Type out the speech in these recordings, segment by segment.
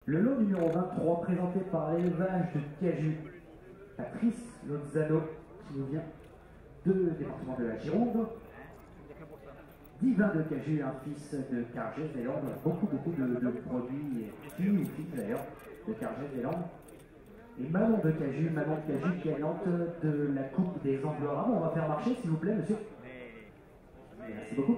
Le lot numéro 23, présenté par l'élevage de Caju, Patrice Lozano, qui nous vient de département de la Gironde. Divin de Caju, un fils de Cargé-Zélande, beaucoup de produits, filles ou fils d'ailleurs, de Cargé-Zélande. Et Manon de Caju, gagnante de la Coupe des Anglorames. On va faire marcher, s'il vous plaît, monsieur. Merci beaucoup.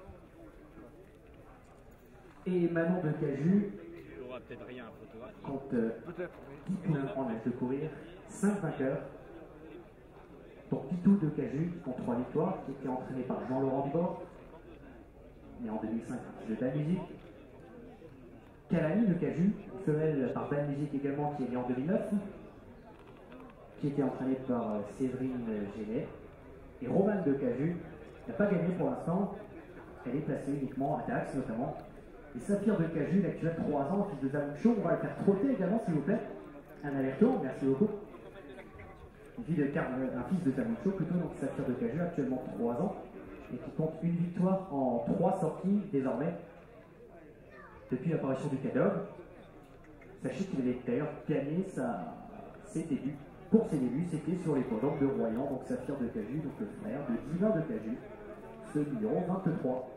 Et Manon de Caju compte 10 poulains en âge de courir, 5 vainqueurs. Donc Titou de Caju, qui compte 3 victoires, qui était entraîné par Jean-Laurent Dubord, né en 2005, de Dan Music. Calani de Caju, une femelle par Dan Music également, qui est née en 2009, qui était entraînée par Séverine Génet. Et Romane de Caju n'a pas gagné pour l'instant, elle est placée uniquement à Dax notamment. Et Saphir de Caju, l'actuel 3 ans, fils de Zamucho, on va le faire trotter également s'il vous plaît. Un aller-retour, merci beaucoup. Un fils de Zamucho plutôt, donc Saphir de Caju, actuellement 3 ans, et qui compte une victoire en 3 sorties désormais, depuis l'apparition du Cadog. Sachez qu'il avait d'ailleurs gagné ses débuts. Pour ses débuts, c'était sur l'hippodrome de Royan, donc Saphir de Caju, donc le frère de Divin de Caju, ce numéro 23.